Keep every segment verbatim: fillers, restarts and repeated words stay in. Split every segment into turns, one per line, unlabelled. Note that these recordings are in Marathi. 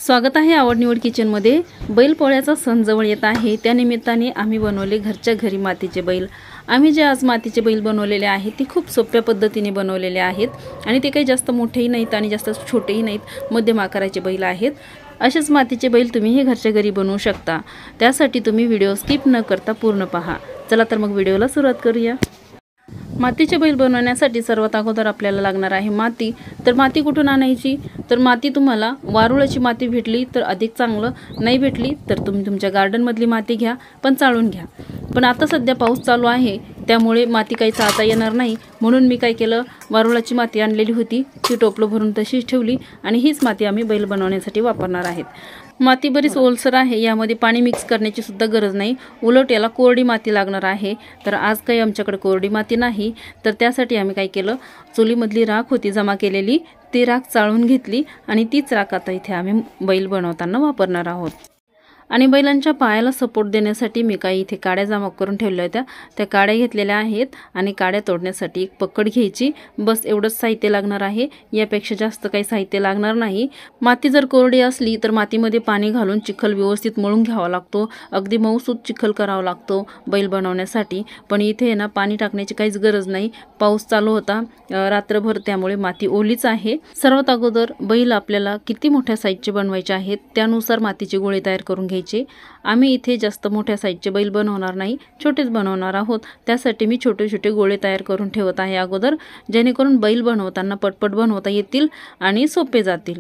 स्वागत आहे आवड निवड किचनमध्ये। बैलपोळ्याचा सण जवळ येत आहे, त्या निमित्ताने आम्ही बनवले घरच्या घरी मातीचे बैल। आम्ही जे आज मातीचे बैल बनवलेले आहेत ते खूप सोप्या पद्धतीने बनवलेले आहेत आणि ते काही जास्त मोठेही नाहीत आणि जास्त छोटेही नाहीत, मध्यम आकाराचे बैल आहेत। असेच मातीचे बैल तुम्ही हे घरच्या घरी बनवू शकता। त्यासाठी तुम्ही व्हिडिओ स्किप न करता पूर्ण पहा। चला तर मग व्हिडिओला सुरुवात करूया। मातीचे बैल बनवण्यासाठी सर्वात अगोदर आपल्याला लागणार आहे माती। तर माती कुठून आणायची? तर माती तुम्हाला वारुळाची माती भेटली तर अधिक चांगलं, नाही भेटली तर तुम्ही तुमच्या गार्डन मधली माती घ्या, पण चाळून घ्या। पण आता सध्या पाऊस चालू आहे त्यामुळे माती काही चाळता येणार नाही, म्हणून मी काय केलं, वारुळाची माती आणलेली होती ती टोपलं भरून तशीच ठेवली आणि हीच माती आम्ही बैल बनवण्यासाठी वापरणार आहेत। माती बरीच ओलसर आहे, यामध्ये पाणी मिक्स करण्याची सुद्धा गरज नाही, उलट याला कोरडी माती लागणार आहे। तर आज काही आमच्याकडे कोरडी माती नाही, तर त्यासाठी आम्ही काय केलं, चुलीमधली राख होती जमा केलेली, ती राख चाळून घेतली आणि तीच राख आता इथे आम्ही बैल बनवताना वापरणार आहोत। आणि बैलांच्या पायाला सपोर्ट देण्यासाठी मी काही इथे काड्या जमा करून ठेवल्या होत्या, त्या काड्या घेतलेल्या आहेत आणि काड्या तोडण्यासाठी एक पकड घ्यायची, बस एवढंच साहित्य लागणार आहे, यापेक्षा जास्त काही साहित्य लागणार नाही। माती जर कोरडी असली तर मातीमध्ये पाणी घालून चिखल व्यवस्थित मळून घ्यावा लागतो, अगदी मऊसूत चिखल करावा लागतो बैल बनवण्यासाठी। पण इथे ना पाणी टाकण्याची काहीच गरज नाही, पाऊस चालू होता रात्रभर त्यामुळे माती ओलीच आहे। सर्वात अगोदर बैल आपल्याला किती मोठ्या साईजचे बनवायचे आहेत त्यानुसार मातीचे गोळे तयार करून घ्यायचे। आम्ही इथे जास्त मोठ्या साईजचे बैल बनवणार नाही, छोटेच बनवणार आहोत। त्यासाठी मी छोटे छोटे गोळे तयार करून ठेवत आहे अगोदर, जेणेकरून बैल बनवताना पटपट बनवता येतील आणि सोपे जातील।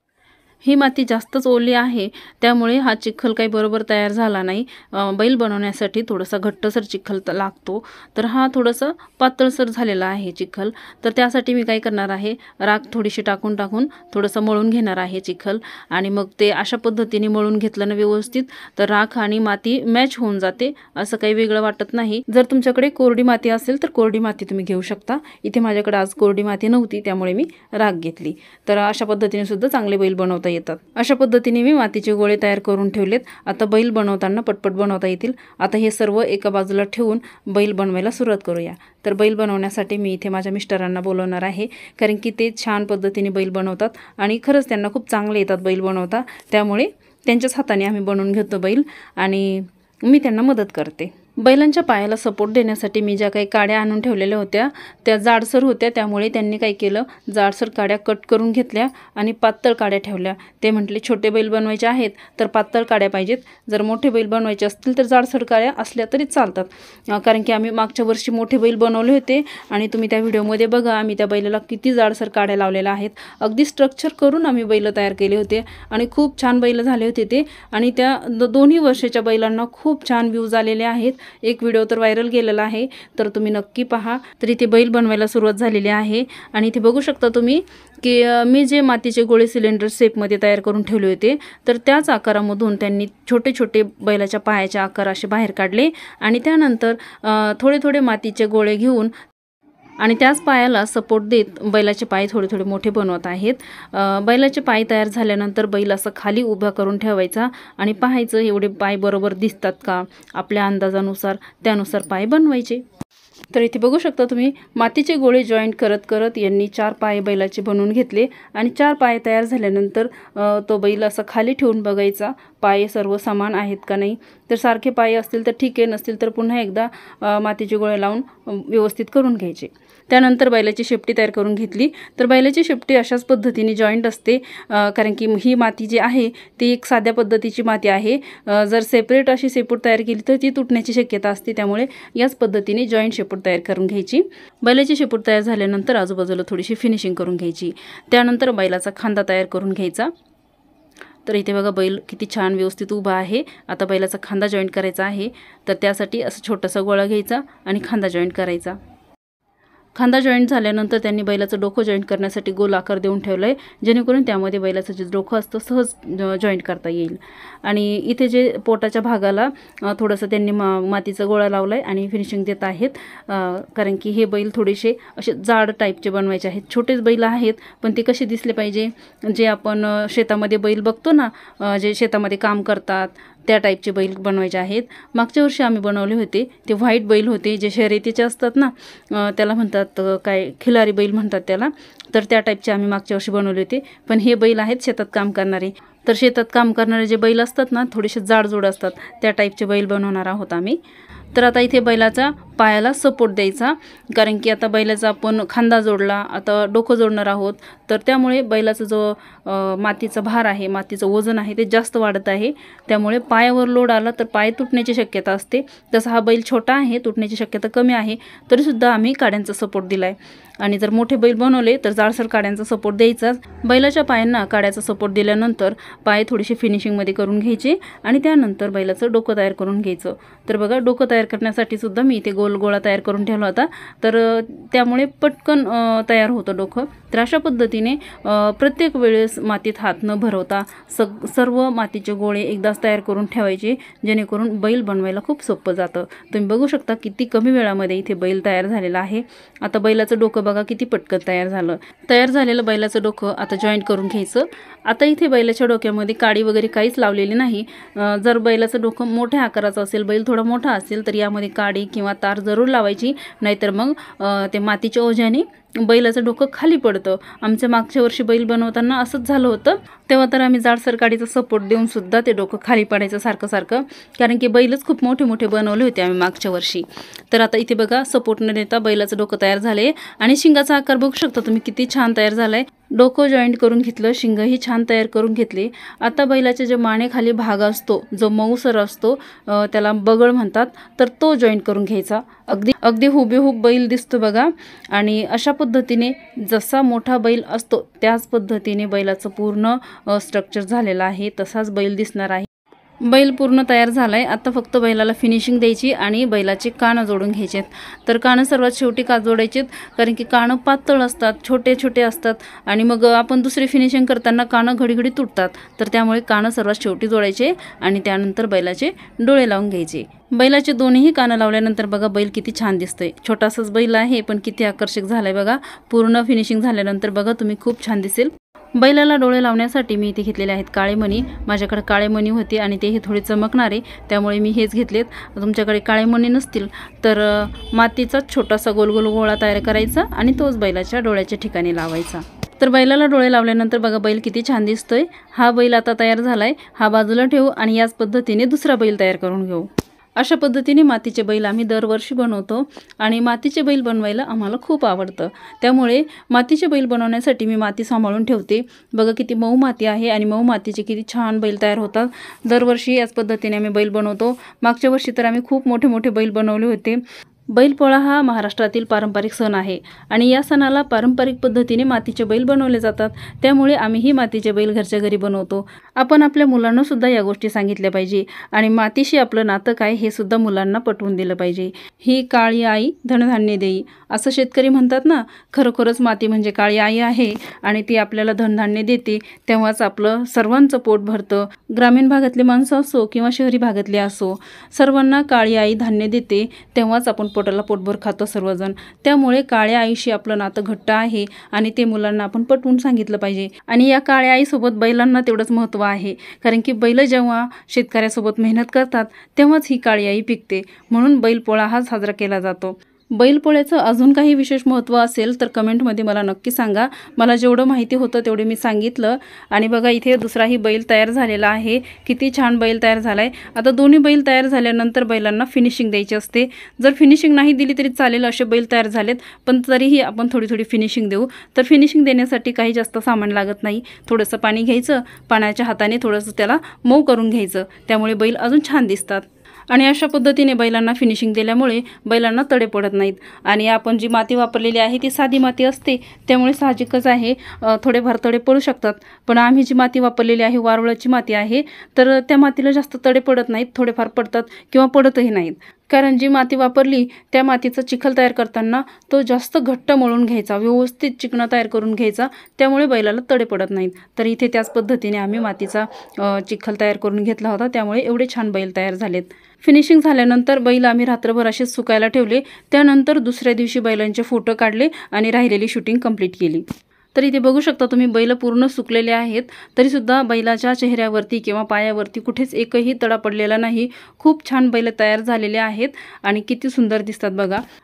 ही माती जास्तच ओली आहे त्यामुळे हा चिखल काही बरोबर तयार झाला नाही। बैल बनवण्यासाठी थोडासा घट्टसर चिखल लागतो, तर हा थोडासा पातळसर झालेला आहे चिखल। तर त्यासाठी मी काय करणार आहे, राख थोडीशी टाकून टाकून थोडंसं मळून घेणार आहे चिखल, आणि मग ते अशा पद्धतीने मळून घेतलं ना व्यवस्थित, तर राख आणि माती मॅच होऊन जाते, असं काही वेगळं वाटत नाही। जर तुमच्याकडे कोरडी माती असेल तर कोरडी माती तुम्ही घेऊ शकता, इथे माझ्याकडे आज कोरडी माती नव्हती त्यामुळे मी राख घेतली। तर अशा पद्धतीने सुद्धा चांगले बैल बनवता येतात। अशा पद्धतीने मी मातीचे गोळे तयार करून ठेवलेत, आता बैल बनवताना पटपट बनवता येतील। आता हे सर्व एका बाजूला ठेवून बैल बनवायला सुरुवात करूया। तर बैल बनवण्यासाठी मी इथे माझ्या मिस्टरांना बोलवणार आहे, कारण की ते छान पद्धतीने बैल बनवतात आणि खरंच त्यांना खूप चांगले येतात बैल बनवता, त्यामुळे त्यांच्याच हाताने आम्ही बनवून घेतो बैल आणि मी त्यांना मदत करते। बैलांच्या पायाला सपोर्ट देण्यासाठी मी ज्या काही काड्या आणून ठेवलेल्या होत्या त्या जाडसर होत्या, त्यामुळे त्यांनी काय केलं, जाडसर काड्या कट करून घेतल्या आणि पातळ काड्या ठेवल्या। ते म्हटले छोटे बैल बनवायचे आहेत तर पातळ काड्या पाहिजेत, जर मोठे बैल बनवायचे असतील तर जाडसर काड्या असल्या तरी चालतात। कारण की आम्ही मागच्या वर्षी मोठे बैल बनवले होते आणि तुम्ही त्या व्हिडिओमध्ये बघा, आम्ही त्या बैलाला किती जाडसर काड्या लावलेल्या आहेत, अगदी स्ट्रक्चर करून आम्ही बैल तयार केले होते आणि खूप छान बैल झाले होते ते। आणि त्या दोन्ही वर्षाच्या बैलांना खूप छान व्ह्यूज आलेले आहेत, एक व्हिडिओ तर व्हायरल गेलेला आहे, तर तुम्ही नक्की पहा। तर इथे बैल बनवायला सुरुवात झालेली आहे आणि इथे बघू शकता तुम्ही की मी जे मातीचे गोळे सिलेंडर शेपमध्ये तयार करून ठेवले होते, तर त्याच आकारामधून त्यांनी छोटे छोटे बैलाच्या पायाचे आकार असे बाहेर काढले आणि त्यानंतर थोडे थोडे मातीचे गोळे घेऊन आणि त्याच पायाला सपोर्ट देत बैलाचे पाय थोडे थोडे मोठे बनवत आहेत। बैलाचे पाय तयार झाल्यानंतर बैल असं खाली उभा करून ठेवायचा आणि पाहायचं एवढे पाय बरोबर दिसतात का, आपल्या अंदाजानुसार त्यानुसार पाय बनवायचे। तर इथे बघू शकता तुम्ही मातीचे गोळे जॉईंट करत करत यांनी चार पाय बैलाचे बनवून घेतले आणि चार पाय तयार झाल्यानंतर तो बैल असा खाली ठेवून बघायचा पाय सर्व समान आहेत का नाही, तर सारखे पाय असतील तर ठीक आहे, नसतील तर पुन्हा एकदा मातीचे गोळे लावून व्यवस्थित करून घ्यायचे। त्यानंतर बैलाची शेपटी तयार करून घेतली, तर बैलाची शेपटी अशाच पद्धतीने जॉईंट असते, कारण की ही माती जी आहे ती एक साध्या पद्धतीची माती आहे, जर सेपरेट अशी शेपूट तयार केली तर ती तुटण्याची शक्यता असते, त्यामुळे याच पद्धतीने जॉईंट शेपूट तयार करून घ्यायची। बैलाची शेपूट तयार झाल्यानंतर आजूबाजूला थोडीशी फिनिशिंग करून घ्यायची, त्यानंतर बैलाचा खांदा तयार करून घ्यायचा। तर इथे बघा बैल किती छान व्यवस्थित उभा आहे। आता बैलाचा खांदा जॉईंट करायचा आहे, तर त्यासाठी असं छोटासा गोळा घ्यायचा आणि खांदा जॉईंट करायचा। खांदा जॉईंट झाल्यानंतर त्यांनी बैलाचं डोकं जॉईंट करण्यासाठी गोल आकार देऊन ठेवलं आहे, जेणेकरून त्यामध्ये बैलाचं जे डोकं असतं सहज जॉईंट करता येईल। आणि इथे जे पोटाच्या भागाला थोडंसं त्यांनी मा मातीचा गोळा लावला आहे आणि फिनिशिंग देत आहेत, कारण की हे बैल थोडेसे असे जाड टाईपचे बनवायचे आहेत। छोटेच बैल आहेत पण ते कसे दिसले पाहिजे, जे आपण शेतामध्ये बैल बघतो ना, जे शेतामध्ये काम करतात त्या टाईपचे बैल बनवायचे आहेत। मागच्या वर्षी आम्ही बनवले होते ते व्हाईट बैल होते, जे शर्यतीचे असतात ना, त्याला म्हणतात काय खिलारी बैल म्हणतात त्याला, तर त्या टाईपचे आम्ही मागच्या वर्षी बनवले होते। पण हे बैल आहेत शेतात काम करणारे, तर शेतात काम करणारे जे बैल असतात ना, थोडेसे जाडजूड असतात, त्या टाईपचे बैल बनवणार आहोत आम्ही. तर आता इथे बैलाचा पायाला सपोर्ट द्यायचा, कारण की आता बैलाचा आपण खांदा जोडला, आता डोकं जोडणार आहोत. तर त्यामुळे बैलाचा जो मातीचा भार आहे, मातीचं वजन आहे ते जास्त वाढत आहे. त्यामुळे पायावर लोड आला तर पाय तुटण्याची शक्यता असते. तसा हा बैल छोटा आहे, तुटण्याची शक्यता कमी आहे, तरीसुद्धा आम्ही काड्यांचा सपोर्ट दिला आहे. आणि जर मोठे बैल बनवले तर जाडसर काड्यांचा सपोर्ट द्यायचाच. बैलाच्या पायांना काड्याचा सपोर्ट दिल्यानंतर पाय थोडीशी फिनिशिंगमध्ये करून घ्यायचे आणि त्यानंतर बैलाचं डोकं तयार करून घ्यायचं. तर बघा, डोकं तयार करण्यासाठी सुद्धा मी इथे गोल गोळा तयार करून ठेवला होता, तर त्यामुळे पटकन तयार होतं डोकं. तर अशा पद्धतीने प्रत्येक वेळेस मातीत हात न भरवता सग सर्व मातीचे गोळे एकदाच तयार करून ठेवायचे, जेणेकरून बैल बनवायला खूप सोपं जातं. तुम्ही बघू शकता किती कमी वेळामध्ये इथे बैल तयार झालेला आहे. आता बैलाचं डोकं बघा किती पटकन तयार झालं. तयार झालेलं बैलाचं डोकं आता जॉईंट करून घ्यायचं. आता इथे बैलाच्या डोक्यामध्ये काडी वगैरे काहीच लावलेली नाही. जर बैलाचं डोकं मोठ्या आकाराचं असेल, बैल थोडा मोठा असेल, तर यामध्ये काडी किंवा तार जरूर लावायची, नाहीतर मग ते मातीच्या ओझ्याने बैलाचं डोकं खाली पडतं. आमच्या मागच्या वर्षी बैल बनवताना असंच झालं होतं. तेव्हा तर आम्ही जाडसर काडीचा सपोर्ट देऊन सुद्धा ते डोकं खाली पडायचं सारखं सारखं, कारण की बैलच खूप मोठे मोठे बनवले होते आम्ही मागच्या वर्षी. तर आता इथे बघा, सपोर्ट न देता बैलाचं डोकं तयार झाले आणि शिंगाचा आकार बघू शकता तुम्ही किती छान तयार झालाय. डोकं जॉईंट करून घेतलं, शिंगही छान तयार करून घेतली. आता बैलाच्या जे मानेखाली भाग असतो, जो मऊसर असतो, त्याला बगळ म्हणतात, तर तो जॉईंट करून घ्यायचा. अगदी अगदी हुबेहूब बैल दिसतो बघा. आणि अशा पद्धतीने जसा मोठा बैल असतो त्याच पद्धतीने बैलाचं पूर्ण स्ट्रक्चर झालेलं आहे, तसाच बैल दिसणार आहे. बैल पूर्ण तयार झालाय. आता फक्त बैलाला फिनिशिंग द्यायची आणि बैलाचे कानं जोडून घ्यायचेत. तर कानं सर्वात शेवटी का जोडायचेत, कारण की कानं पातळ असतात, छोटे छोटे असतात आणि मग आपण दुसरी फिनिशिंग करताना कानं घडी घडी तुटतात. तर त्यामुळे कानं सर्वात शेवटी जोडायचे आणि त्यानंतर बैलाचे डोळे लावून घ्यायचे. बैलाचे दोन्ही कानं लावल्यानंतर बघा बैल किती छान दिसतंय. छोटासाच बैल आहे पण किती आकर्षक झालाय बघा. पूर्ण फिनिशिंग झाल्यानंतर बघा तुम्ही खूप छान दिसेल. बैलाला डोळे लावण्यासाठी मी इथे घेतलेले आहेत काळे मणी. माझ्याकडे काळे मणी होते आणि तेही थोडे चमकणारे, त्यामुळे मी हेच घेतलेत. तुमच्याकडे काळे मणी नसतील तर मातीचा छोटासा गोल गोल गोळा तयार करायचा आणि तोच बैलाच्या डोळ्याच्या ठिकाणी लावायचा. तर बैलाला डोळे लावल्यानंतर बघा बैल किती छान दिसतोय. हा बैल आता तयार झालाय, हा बाजूला ठेवू आणि याच पद्धतीने दुसरा बैल तयार करून घेऊ. अशा पद्धतीने मातीचे बैल आम्ही दरवर्षी बनवतो आणि मातीचे बैल बनवायला आम्हाला खूप आवडतं. त्यामुळे मातीचे बैल बनवण्यासाठी मी माती सांभाळून ठेवते. बघा किती मऊ माती आहे आणि मऊ मातीचे किती छान बैल तयार होतात. दरवर्षी याच पद्धतीने आम्ही बैल बनवतो. मागच्या वर्षी तर आम्ही खूप मोठे मोठे बैल बनवले होते. बैलपोळा हा महाराष्ट्रातील पारंपरिक सण आहे आणि या सणाला पारंपरिक पद्धतीने मातीचे बैल बनवले जातात. त्यामुळे आम्हीही मातीचे बैल घरच्या घरी बनवतो. आपण आपल्या मुलांना सुद्धा या गोष्टी सांगितल्या पाहिजे आणि मातीशी आपलं नातं काय हे सुद्धा मुलांना पटवून दिलं पाहिजे. ही काळी आई धनधान्य देई असं शेतकरी म्हणतात ना. खरोखरच माती म्हणजे काळी आई आहे आणि ती आपल्याला धनधान्य देते, तेव्हाच आपलं सर्वांचं पोट भरतं. ग्रामीण भागातले माणसं असो किंवा शहरी भागातले असो, सर्वांना काळी आई धान्य देते, तेव्हाच आपण पोटाला पोटभर खातो सर्वजण. त्यामुळे काळ्या आईशी आपलं नातं घट्ट आहे आणि ते मुलांना आपण पटवून सांगितलं पाहिजे. आणि या काळ्या आईसोबत बैलांना तेवढंच महत्त्व आहे, कारण की बैल जेव्हा शेतकऱ्यासोबत मेहनत करतात तेव्हाच ही काळी आई पिकते. म्हणून बैलपोळा हा साजरा केला जातो. बैलपोळ्याचं अजून काही विशेष महत्त्व असेल तर कमेंटमध्ये मला नक्की सांगा. मला जेवढं माहिती होतं तेवढे मी सांगितलं. आणि बघा इथे दुसराही बैल तयार झालेला आहे. किती छान बैल तयार झाला आहे. आता दोन्ही बैल तयार झाल्यानंतर बैलांना फिनिशिंग द्यायची असते. जर फिनिशिंग नाही दिली तरी चालेल, असे बैल तयार झालेत, पण तरीही आपण थोडी थोडी फिनिशिंग देऊ. तर फिनिशिंग देण्यासाठी काही जास्त सामान लागत नाही. थोडंसं पाणी घ्यायचं, पाण्याच्या हाताने थोडंसं त्याला मऊ करून घ्यायचं, त्यामुळे बैल अजून छान दिसतात. आणि अशा पद्धतीने बैलांना फिनिशिंग दिल्यामुळे बैलांना तडे पडत नाहीत. आणि आपण जी माती वापरलेली आहे ती साधी माती असते, त्यामुळे साहजिकच आहे थोडेफार तडे पडू शकतात. पण आम्ही जी माती वापरलेली आहे वारुळाची माती आहे, तर त्या मातीला जास्त तडे पडत नाहीत, थोडेफार पडतात किंवा पडतही नाहीत. कारण जी माती वापरली त्या मातीचा चिखल तयार करताना तो जास्त घट्ट मळून घ्यायचा, व्यवस्थित चिकणा तयार करून घ्यायचा, त्यामुळे बैलाला तडे पडत नाहीत. तर इथे त्याच पद्धतीने आम्ही मातीचा चिखल तयार करून घेतला होता, त्यामुळे एवढे छान बैल तयार झालेत. फिनिशिंग झाल्यानंतर बैल आम्ही रात्रभर असेच सुकायला ठेवले. त्यानंतर दुसऱ्या दिवशी बैलांचे फोटो काढले आणि राहिलेली शूटिंग कंप्लीट केली. तर इथे बघू शकता तुम्ही बैल पूर्ण सुकलेले आहेत, तरीसुद्धा बैलाच्या चेहऱ्यावरती किंवा पायावरती कुठेच एकही तडा पडलेला नाही. खूप छान बैल तयार झालेले आहेत आणि किती सुंदर दिसतात बघा.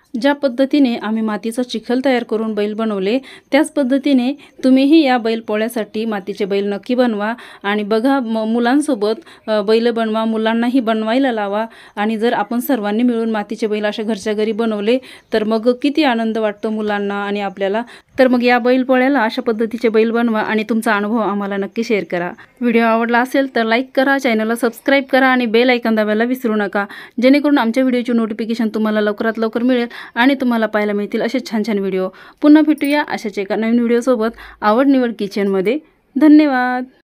ज्या पद्धतीने आम्ही मातीचा चिखल तयार करून बैल बनवले त्याच पद्धतीने तुम्हीही या बैलपोळ्यासाठी मातीचे बैल नक्की बनवा आणि बघा म मुलांसोबत बैल बनवा, मुलांनाही बनवायला लावा आणि जर आपण सर्वांनी मिळून मातीचे बैल अशा घरच्या घरी बनवले तर मग किती आनंद वाटतो मुलांना आणि आपल्याला। तर मग या बैलपोळ्याला अशा पद्धतीचे बैल बनवा आणि तुमचा अनुभव आम्हाला नक्की शेअर करा। व्हिडिओ आवडला असेल तर लाईक करा, चॅनलला सबस्क्राईब करा आणि बेल आयकॉन दाबायला विसरू नका, जेणेकरून आमच्या व्हिडिओची नोटिफिकेशन तुम्हाला लवकरात लवकर मिळेल आणि तुम्हाला पाहायला मिळतील असे छान छान व्हिडिओ। पुन्हा भेटूया अशाच एका नवीन व्हिडिओसोबत आवड निवड किचनमध्ये। धन्यवाद।